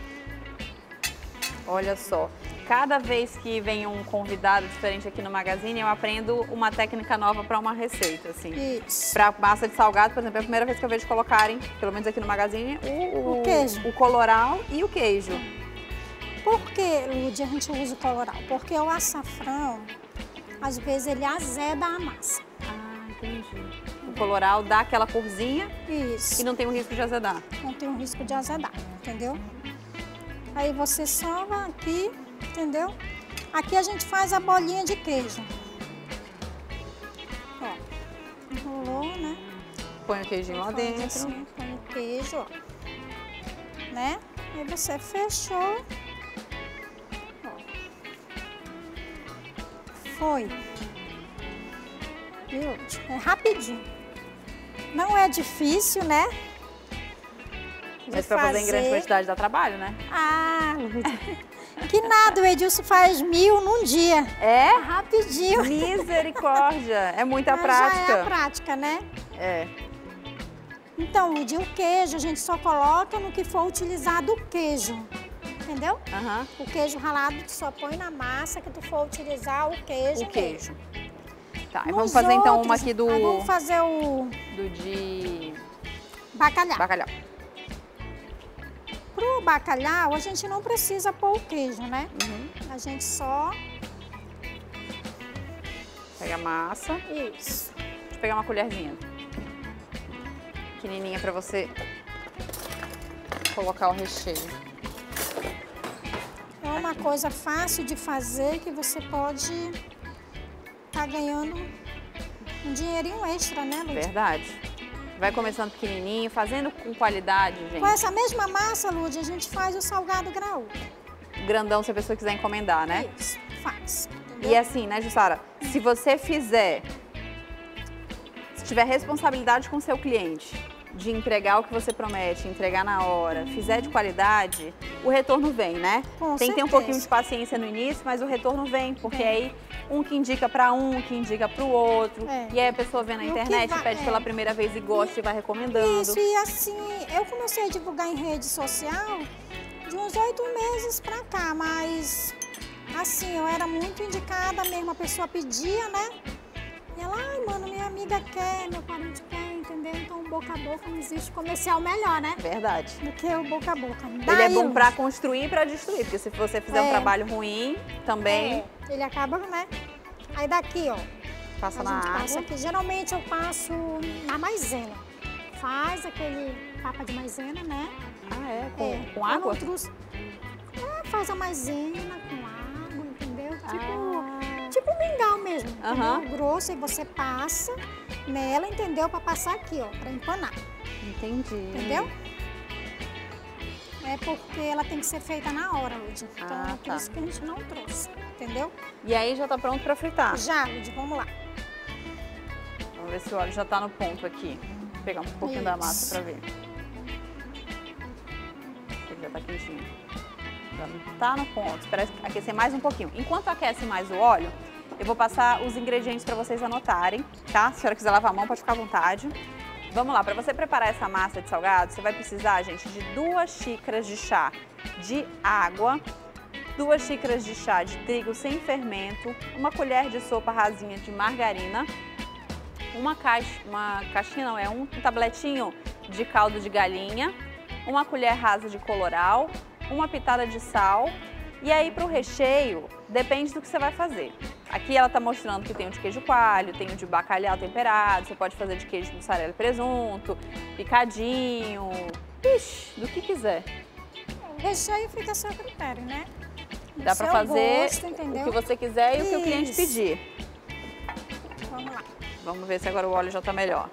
Olha só, cada vez que vem um convidado diferente aqui no Magazine, eu aprendo uma técnica nova para uma receita, assim. Isso. Para massa de salgado, por exemplo, é a primeira vez que eu vejo colocarem, pelo menos aqui no Magazine, o, O queijo. o coloral e o queijo. Por que, Lud, a gente usa o coloral? Porque o açafrão, às vezes, ele azeda a massa. Ah, entendi. O coloral dá aquela corzinha Isso. e não tem o risco de azedar. Não tem um risco de azedar, entendeu? Aí você sova aqui, entendeu? Aqui a gente faz a bolinha de queijo. Ó, enrolou, né? Põe o queijinho lá Faz dentro. assim, põe o queijo, ó. Né? Aí você fechou. Ó. Foi. Viu? É rapidinho. Não é difícil, né? De Mas pra fazer em grande quantidade dá trabalho, né? Ah, Lúdia. Que nada, o Edilson faz mil num dia. É? Rapidinho. Misericórdia. É muita Mas prática. Já é a prática, né? É. Então, Lúdia, o queijo a gente só coloca no que for utilizado o queijo. Entendeu? Aham. O queijo ralado tu só põe na massa que tu for utilizar o queijo. O queijo. Tá, e Nos vamos fazer então outros, uma aqui do... aí vamos fazer o Do de... bacalhau. bacalhau. Pro bacalhau, a gente não precisa pôr o queijo, né? Uhum. A gente só... Pega a massa. Isso. Deixa eu pegar uma colherzinha. Pequenininha pra você colocar o recheio. É uma coisa fácil de fazer que você pode estar ganhando um dinheirinho extra, né, Lúdia? Verdade. Vai começando pequenininho, fazendo com qualidade, gente. Com essa mesma massa, Lúdia, a gente faz o salgado graúdo. Grandão, se a pessoa quiser encomendar, né? Isso, faz. Entendeu? E assim, né, Jussara? Se você fizer, se tiver responsabilidade com o seu cliente, de entregar o que você promete, entregar na hora, fizer de qualidade, o retorno vem, né? Com Tem que ter um certeza. pouquinho de paciência no início, mas o retorno vem, porque aí um que indica para um, que indica para o outro, É. e aí a pessoa vê na E o que internet, vai- pede é. pela primeira vez e gosta e vai recomendando. Isso, e assim, eu comecei a divulgar em rede social de uns oito meses pra cá, mas assim, eu era muito indicada mesmo, a pessoa pedia, né? E ela, ai, mano, minha amiga quer, meu parente quer, entendeu? Então, boca a boca não existe comercial melhor, né? Verdade. Do que o boca a boca. Ele é Daí, bom para construir e para destruir, porque se você fizer um É. trabalho ruim, também É, ele acaba, né? Aí daqui, ó, passa a na gente água. passa aqui. Geralmente eu passo na maisena. Faz aquele papa de maisena, né? Ah, é? Com, É, com eu água? não trouxe- É, faz a maisena com água, entendeu? Tipo, Ah. tipo um mingau mesmo, Aham. entendeu? Grosso, e você passa nela, entendeu? Pra passar aqui, ó, pra empanar, Entendi. entendeu? É porque ela tem que ser feita na hora, Lúdia. Então, Ah, é por tá. isso que a gente não trouxe, entendeu? E aí já tá pronto para fritar. Já, Lúdia, vamos lá. Vamos ver se o óleo já tá no ponto aqui. Vou pegar um pouquinho da massa Isso. para ver. Ele já tá quentinho. Já não tá no ponto. Espera aquecer mais um pouquinho. Enquanto aquece mais o óleo, eu vou passar os ingredientes para vocês anotarem, tá? Se a senhora quiser lavar a mão, pode ficar à vontade. Vamos lá, para você preparar essa massa de salgado, você vai precisar, gente, de duas xícaras de chá de água, duas xícaras de chá de trigo sem fermento, uma colher de sopa rasinha de margarina, uma caixa, uma caixinha não, é um tabletinho de caldo de galinha, uma colher rasa de colorau, uma pitada de sal. E aí para o recheio, depende do que você vai fazer. Aqui ela está mostrando que tem o de queijo coalho, tem o de bacalhau temperado, você pode fazer de queijo, mussarela e presunto, picadinho, ixi, do que quiser. O recheio fica a seu critério, né? Do Dá para seu fazer gosto, entendeu? o que você quiser e o que o cliente Isso. pedir. Vamos lá. Vamos ver se agora o óleo já está melhor.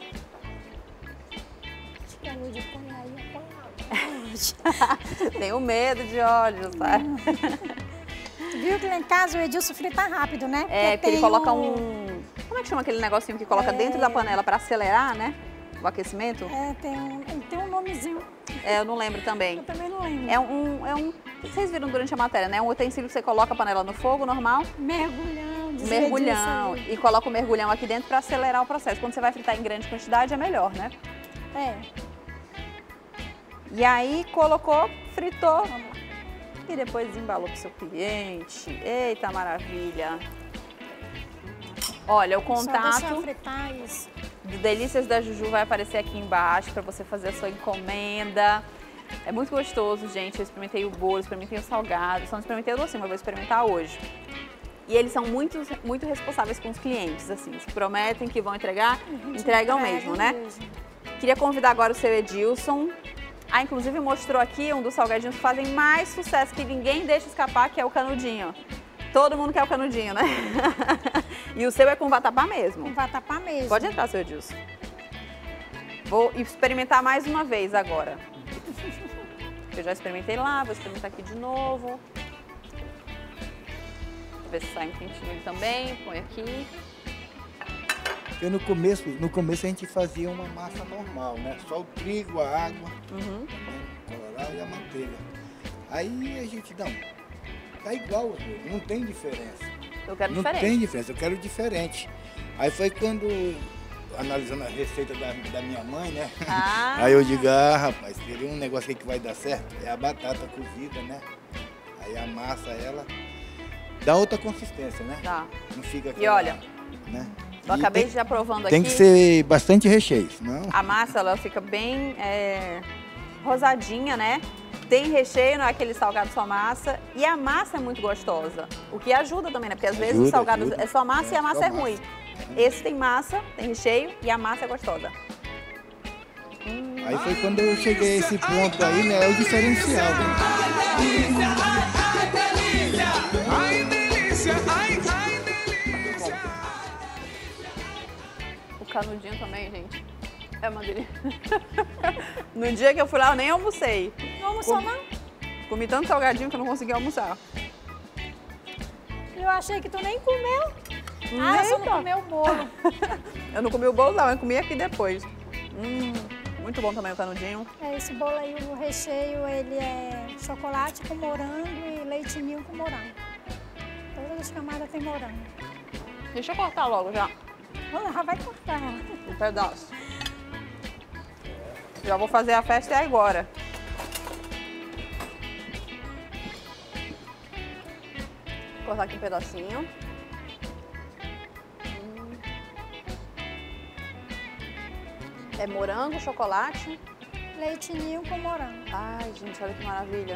Acho que a Lúdia põe aí, põe lá. Tenho medo de óleo, sabe? Viu que lá em casa o Edilson frita rápido, né? É, porque ele tem coloca o- um... Como é que chama aquele negocinho que coloca É. dentro da panela para acelerar, né? O aquecimento? É, tem um, ele tem um nomezinho. É, eu não lembro também. Eu também não lembro. É um, é um... Vocês viram durante a matéria, né? Um utensílio que você coloca a panela no fogo, normal. Mergulhão. diz o Mergulhão. Edilson E coloca o mergulhão aqui dentro para acelerar o processo. Quando você vai fritar em grande quantidade, é melhor, né? aí. É. E aí, colocou, fritou. E depois desembalou pro seu cliente. Eita, maravilha. Olha, o Só deixa eu contato fritar isso. do Delícias da Juju vai aparecer aqui embaixo para você fazer a sua encomenda. É muito gostoso, gente. Eu experimentei o bolo, experimentei o salgado. Só não experimentei o docinho, mas vou experimentar hoje. E eles são muito, muito responsáveis com os clientes, assim. Se prometem que vão entregar, entregam mesmo, né? Queria convidar agora o seu Edilson. Ah, inclusive mostrou aqui um dos salgadinhos que fazem mais sucesso, que ninguém deixa escapar, que é o canudinho. Todo mundo quer o canudinho, né? E o seu é com vatapá mesmo. Com vatapá mesmo. Pode entrar, seu Edilson. Vou experimentar mais uma vez agora. Eu já experimentei lá, vou experimentar aqui de novo. Ver se sai um quentinho ele também, põe aqui. Porque no começo, no começo a gente fazia uma massa normal, né? Só o trigo, a água, Uhum. o colorau e a manteiga. Aí a gente, não, tá igual, não tem diferença. Eu quero Não diferente. tem diferença, eu quero diferente. Aí foi quando, analisando a receita da, da minha mãe, né? Ah. Aí eu digo, ah, rapaz, teria um negócio aí que vai dar certo, é a batata cozida, né? Aí a massa, ela dá outra consistência, né? Tá. Não fica E aquela, olha, né? eu E acabei tem, já provando tem aqui. que ser bastante recheio, senão... A massa, ela fica bem é, rosadinha, né? Tem recheio, não é aquele salgado só massa. E a massa é muito gostosa. O que ajuda também, né? Porque às vezes Ajuda, o salgado ajuda. é só massa É, e a massa só é massa. ruim. Esse tem massa, tem recheio e a massa é gostosa. Aí foi quando eu cheguei a esse ponto aí, né? É o diferencial, né? O canudinho também, gente. É uma delícia. No dia que eu fui lá, eu nem almocei. Não almoçou, Com- não? Comi tanto salgadinho que eu não consegui almoçar. Eu achei que tu nem comeu. Ah, você não Eita. comeu o bolo. Eu não comi o bolo, não. Eu comi aqui depois. Hum, muito bom também o canudinho. É, esse bolo aí, o recheio, ele é chocolate com morango e leite ninho com morango. Todas as camadas tem morango. Deixa eu cortar logo já Olha, já vai cortar. um pedaço. Já vou fazer a festa é agora. Vou cortar aqui um pedacinho. Hum. É morango, chocolate. Leite ninho com morango. Ai, gente, olha que maravilha.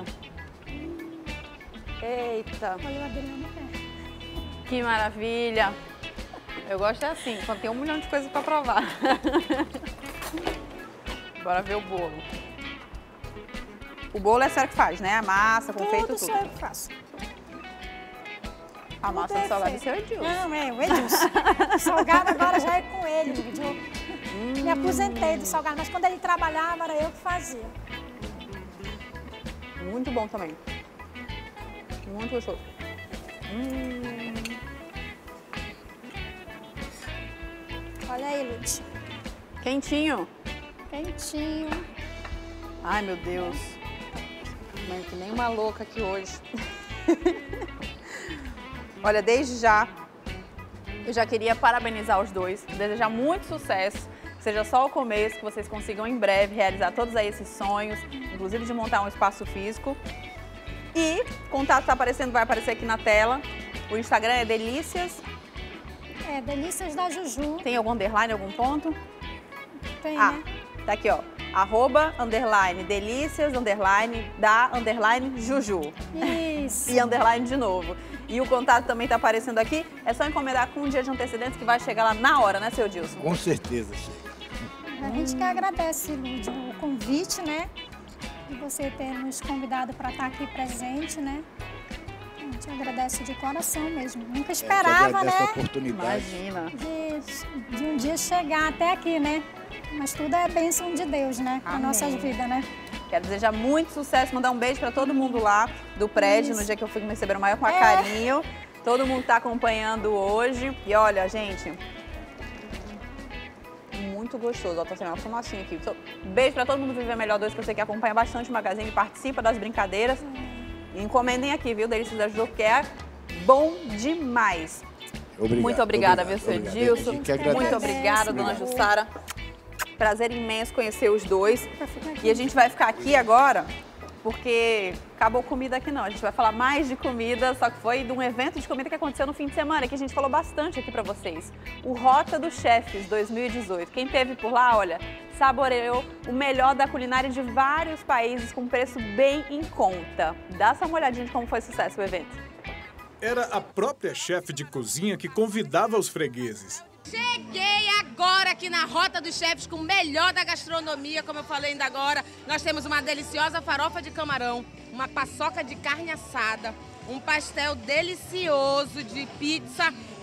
Eita, Olha a Adriana no pé. que maravilha. Eu gosto é assim, quando tem um milhão de coisas pra provar. Bora ver o bolo. O bolo é sério que faz, né? A massa, confeito, Tudo tudo. sou eu que faço. A massa Tudo do é salgado é feito. seu Edilson. Não, é o Edilson. O salgado agora já é com ele. Eu me aposentei do salgado, mas quando ele trabalhava, era eu que fazia. Muito bom também. Muito gostoso. Hum. Olha aí, Lute. Quentinho. Quentinho. Ai, meu Deus. Mãe, que nem uma louca aqui hoje. Olha, desde já, eu já queria parabenizar os dois, desejar muito sucesso, que seja só o começo, que vocês consigam em breve realizar todos aí esses sonhos, inclusive de montar um espaço físico. E o contato está aparecendo, vai aparecer aqui na tela. O Instagram é Delícias. É, Delícias da Juju. Tem algum underline, algum ponto? Tem, Ah, né? tá aqui, ó. Arroba, underline, delícias, underline, da, underline, Juju. Isso. E underline de novo. E o contato também tá aparecendo aqui. É só encomendar com um dia de antecedência que vai chegar lá na hora, né, seu Dilson? Com certeza chega. A gente que agradece, Lúdia, o convite, né? De você ter nos convidado para estar aqui presente, né? A gente agradece de coração mesmo. Nunca esperava, agradeço a né? oportunidade. Imagina. De, de um dia chegar até aqui, né? Mas tudo é bênção de Deus, né? Para Amém. nossas vidas, né? Quero desejar muito sucesso, mandar um beijo pra todo mundo lá do prédio, Isso. no dia que eu fui me receber o maior com a É. carinho. Todo mundo tá acompanhando hoje. E olha, gente, muito gostoso. Ó, tô sendo uma fumacinha aqui. So- Beijo pra todo mundo do Viver Melhor dois, que eu sei que acompanha bastante o Magazine, participa das brincadeiras. E encomendem aqui, viu, Delícias da Juju, que é bom demais. Obrigado, Muito obrigada, obrigado, viu, seu obrigado. Edilson. A gente que agradece. Muito obrigada, dona Obrigado. Jussara. Prazer imenso conhecer os dois. E a gente vai ficar aqui agora, porque acabou comida aqui não. A gente vai falar mais de comida, só que foi de um evento de comida que aconteceu no fim de semana, que a gente falou bastante aqui pra vocês. O Rota dos Chefes dois mil e dezoito. Quem esteve por lá, olha, saboreou o melhor da culinária de vários países com preço bem em conta. Dá só uma olhadinha de como foi sucesso o evento. Era a própria chefe de cozinha que convidava os fregueses. Cheguei agora aqui na Rota dos Chefes com o melhor da gastronomia, como eu falei ainda agora. Nós temos uma deliciosa farofa de camarão, uma paçoca de carne assada, um pastel delicioso de pizza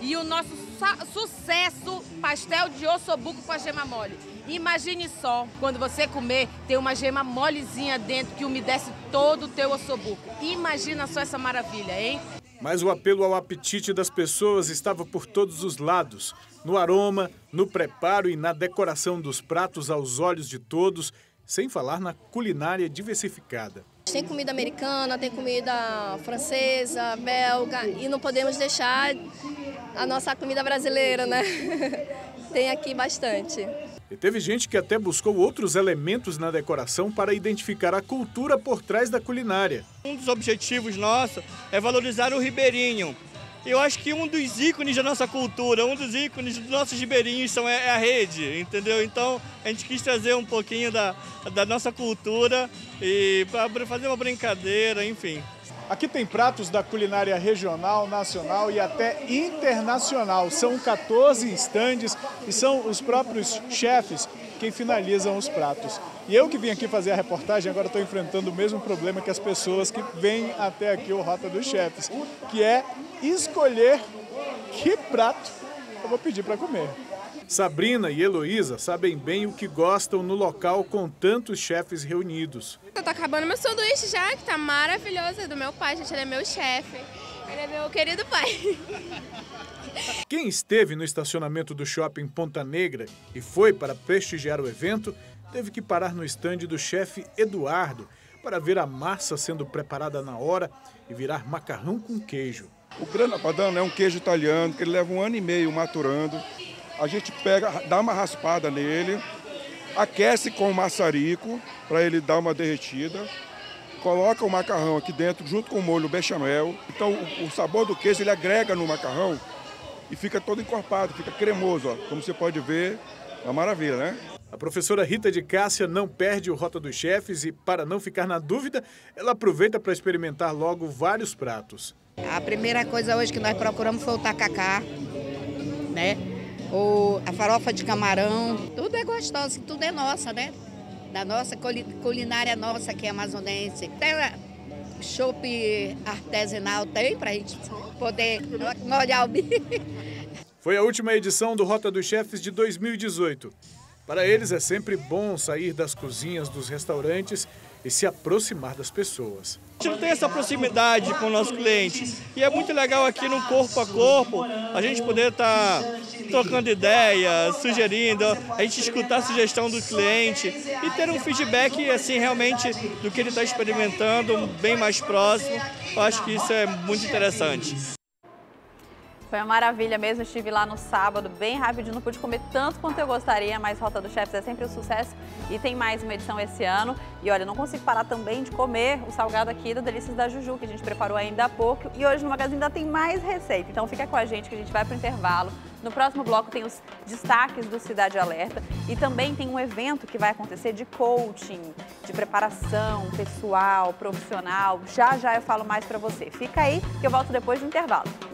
E o nosso sucesso, pastel de ossobuco com a gema mole. Imagine só, quando você comer, tem uma gema molezinha dentro que umedece todo o teu ossobuco. Imagina só essa maravilha, hein? Mas o apelo ao apetite das pessoas estava por todos os lados. No aroma, no preparo e na decoração dos pratos aos olhos de todos, sem falar na culinária diversificada. Tem comida americana, tem comida francesa, belga e não podemos deixar a nossa comida brasileira, né? Tem aqui bastante. E teve gente que até buscou outros elementos na decoração para identificar a cultura por trás da culinária. Um dos objetivos nossos é valorizar o ribeirinho. Eu acho que um dos ícones da nossa cultura, um dos ícones dos nossos ribeirinhos são, é a rede, entendeu? Então a gente quis trazer um pouquinho da, da nossa cultura e para fazer uma brincadeira, enfim. Aqui tem pratos da culinária regional, nacional e até internacional. São quatorze estandes e são os próprios chefes quem finalizam os pratos. E eu que vim aqui fazer a reportagem, agora estou enfrentando o mesmo problema que as pessoas que vêm até aqui o Rota dos Chefes, que é escolher que prato eu vou pedir para comer. Sabrina e Heloísa sabem bem o que gostam no local com tantos chefes reunidos. Eu tô acabando meu sanduíche já, que tá maravilhoso, é do meu pai, gente, ele é meu chefe. Ele é meu querido pai. Quem esteve no estacionamento do Shopping Ponta Negra e foi para prestigiar o evento, teve que parar no estande do chefe Eduardo para ver a massa sendo preparada na hora e virar macarrão com queijo. O grana padano é um queijo italiano que ele leva um ano e meio maturando. A gente pega, dá uma raspada nele, aquece com o maçarico para ele dar uma derretida, coloca o macarrão aqui dentro junto com o molho bechamel. Então o, o sabor do queijo ele agrega no macarrão e fica todo encorpado, fica cremoso, ó. Como você pode ver, é uma maravilha, né? A professora Rita de Cássia não perde o Rota dos Chefes e, para não ficar na dúvida, ela aproveita para experimentar logo vários pratos. A primeira coisa hoje que nós procuramos foi o tacacá, né? O, a farofa de camarão. Tudo é gostoso, tudo é nossa, né? Da nossa culinária nossa aqui amazonense. Até chopp artesanal tem para a gente poder molhar o bico. Foi a última edição do Rota dos Chefes de dois mil e dezoito. Para eles é sempre bom sair das cozinhas dos restaurantes e se aproximar das pessoas. A gente não tem essa proximidade com o nosso cliente e é muito legal aqui no corpo a corpo a gente poder estar tá trocando ideias, sugerindo, a gente escutar a sugestão do cliente e ter um feedback assim realmente do que ele está experimentando bem mais próximo. Eu acho que isso é muito interessante. Foi uma maravilha mesmo, estive lá no sábado, bem rapidinho, não pude comer tanto quanto eu gostaria, mas Rota dos Chefes é sempre um sucesso e tem mais uma edição esse ano. E olha, não consigo parar também de comer o salgado aqui da Delícias da Juju, que a gente preparou ainda há pouco. E hoje no Magazine ainda tem mais receita, então fica com a gente que a gente vai para o intervalo. No próximo bloco tem os destaques do Cidade Alerta e também tem um evento que vai acontecer de coaching, de preparação pessoal, profissional. Já já eu falo mais para você. Fica aí que eu volto depois do intervalo.